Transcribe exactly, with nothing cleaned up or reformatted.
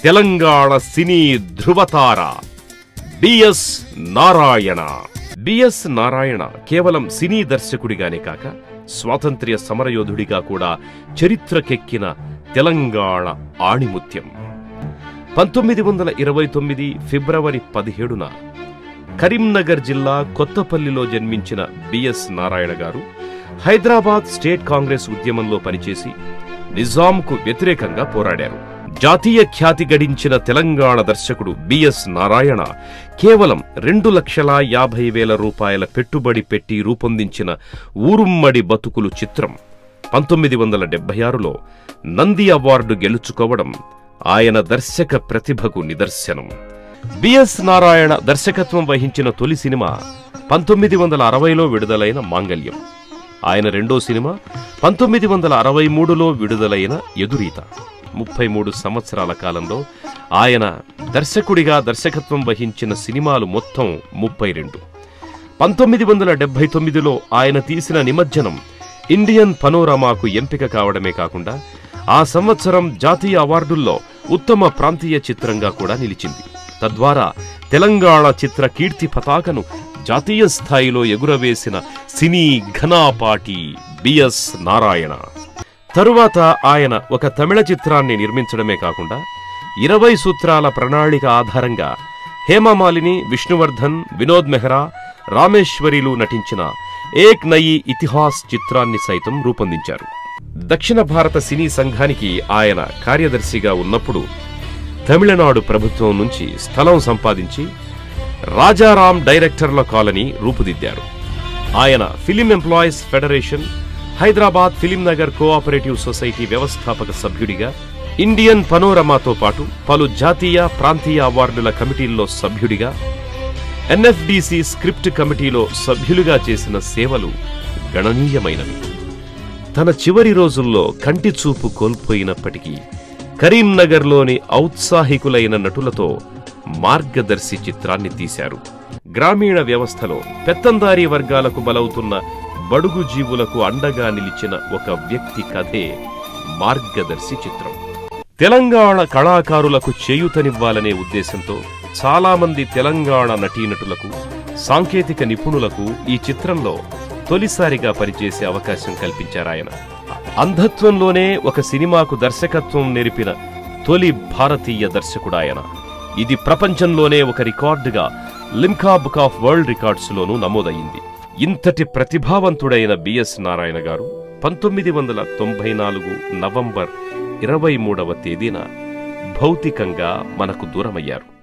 తెలంగాణ సినీ ధృవతార B S Narayana. B S Narayana కేవలం సినీ దర్శకుడిగానే కాక స్వాతంత్ర్య సమరయోధుడిగా కూడా చరిత్రకెక్కిన తెలంగాణ ఆణిముత్యం. పంతొమ్మిది వందల ఇరవై తొమ్మిది ఫిబ్రవరి పదిహేడున కరీంనగర్ జిల్లా కొత్తపల్లిలో జన్మించిన బిఎస్ నారాయణ గారు హైదరాబాద్ స్టేట్ కాంగ్రెస్ ఉద్యమంలో పనిచేసి నిజాంకు వ్యతిరేకంగా పోరాడారు. జాతీయ ఖ్యాతి గడించిన తెలంగాణ దర్శకుడు బిఎస్ నారాయణ కేవలం రెండు లక్షల యాభై వేల రూపాయల పెట్టుబడి పెట్టి రూపొందించిన ఊరుమ్మడి బతుకులు చిత్రం పంతొమ్మిది వందల డెబ్బై ఆరులో నంది అవార్డు గెలుచుకోవడం ఆయన దర్శక ప్రతిభకు నిదర్శనం. బిఎస్ నారాయణ దర్శకత్వం వహించిన తొలి సినిమా పంతొమ్మిది వందల అరవైలో విడుదలైన మాంగళ్యం. ఆయన రెండో సినిమా పంతొమ్మిది వందల అరవై మూడులో విడుదలైన ఎదురీత. ముప్పై మూడు సంవత్సరాల కాలంలో ఆయన దర్శకుడిగా దర్శకత్వం వహించిన సినిమాలు మొత్తం ముప్పై రెండు. పంతొమ్మిది వందల డెబ్బై తొమ్మిదిలో ఆయన తీసిన నిమజ్జనం ఇండియన్ పనోరమాకు ఎంపిక కావడమే కాకుండా ఆ సంవత్సరం జాతీయ అవార్డుల్లో ఉత్తమ ప్రాంతీయ చిత్రంగా కూడా నిలిచింది. తద్వారా తెలంగాణ చిత్ర కీర్తి పతాకను జాతీయ స్థాయిలో ఎగురవేసిన సినీ ఘనాపాటి బిఎస్ నారాయణ. తరువాత ఆయన ఒక తమిళ చిత్రాన్ని నిర్మించడమే కాకుండా ఇరవై సూత్రాల ప్రణాళిక ఆధారంగా హేమమాలిని, విష్ణువర్ధన్, వినోద్ మెహ్రా, రామేశ్వరిలు నటించిన ఏక్ నయీ ఇతిహాస్ చిత్రాన్ని సైతం రూపొందించారు. దక్షిణ భారత సినీ సంఘానికి ఆయన కార్యదర్శిగా ఉన్నప్పుడు తమిళనాడు ప్రభుత్వం నుంచి స్థలం సంపాదించి రాజారాం డైరెక్టర్ల కాలనీ రూపుదిద్దారు. ఆయన film employees federation, Hyderabad film Nagar cooperative society వ్యవస్థాపక సభ్యుడిగా, ఇండియన్ పనోరమాతో పాటు పలు జాతీయ ప్రాంతీయ అవార్డుల కమిటీల్లో సభ్యుడిగా, ఎన్ఎఫ్డిసి స్క్రిప్ట్ కమిటీలో సభ్యులుగా చేసిన సేవలు గణనీయమైనవి. తన చివరి రోజుల్లో కంటి చూపు కోల్పోయినప్పటికీ కరీంనగర్లోని ఔత్సాహికులైన నటులతో మార్గదర్శి చిత్రాన్ని తీశారు. గ్రామీణ వ్యవస్థలో పెత్తందారీ వర్గాలకు బలవుతున్న బడుగు జీవులకు అండగా నిలిచిన ఒక వ్యక్తి కథే మార్గదర్శి చిత్రం. తెలంగాణ కళాకారులకు చేయూతనివ్వాలనే ఉద్దేశంతో చాలామంది తెలంగాణ నటీనటులకు, సాంకేతిక నిపుణులకు ఈ చిత్రంలో తొలిసారిగా పనిచేసే అవకాశం కల్పించారాయన. అంధత్వంలోనే ఒక సినిమాకు దర్శకత్వం నేర్పిన తొలి భారతీయ దర్శకుడాయన. ఇది ప్రపంచంలోనే ఒక రికార్డుగా లిమ్కా బుక్ ఆఫ్ వరల్డ్ రికార్డ్స్లోనూ నమోదయ్యింది. ఇంతటి ప్రతిభావంతుడైన బిఎస్ నారాయణ గారు పంతొమ్మిది వందల తొంభై నాలుగు నవంబర్ ఇరవై మూడవ తేదీన భౌతికంగా మనకు దూరమయ్యారు.